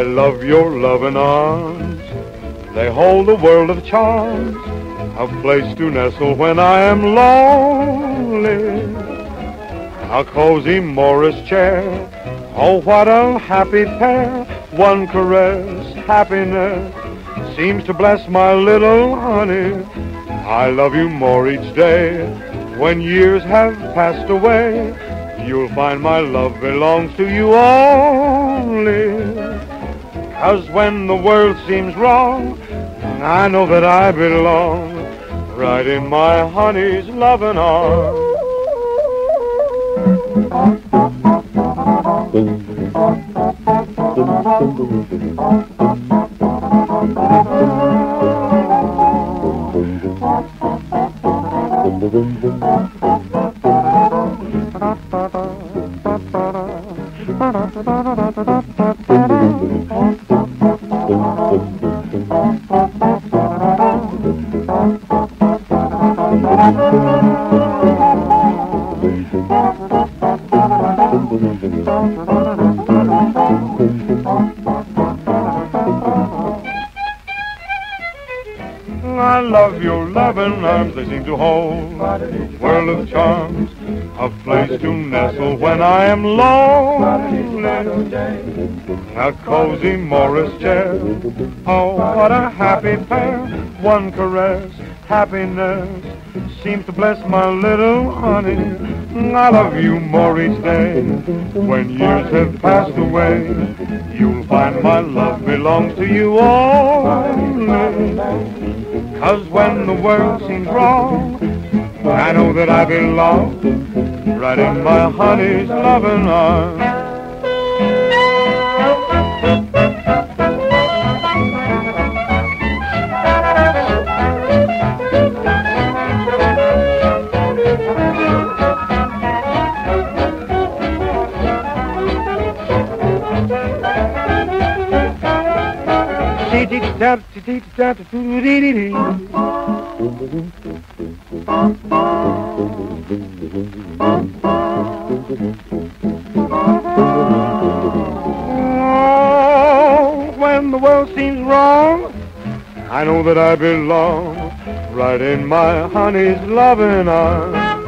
love your loving arms. They hold a world of charms, a place to nestle when I am lonely. A cozy Morris chair, oh what a happy pair. One caress, happiness, seems to bless my little honey. I love you more each day. When years have passed away, you'll find my love belongs to you only. 'Cause when the world seems wrong, I know that I belong right in my honey's loving arms. I love your loving arms, they seem to hold a world of charms, a place to nestle when I am lonely. A cozy Morris chair, oh what a happy pair. One caress, happiness, seems to bless my little honey. I love you more each day. When years have passed away, you'll find my love belongs to you only. 'Cause when the world seems wrong, I know that I belong right in my honey's loving arms. When the world seems wrong, I know that I belong right in my honey's loving arms.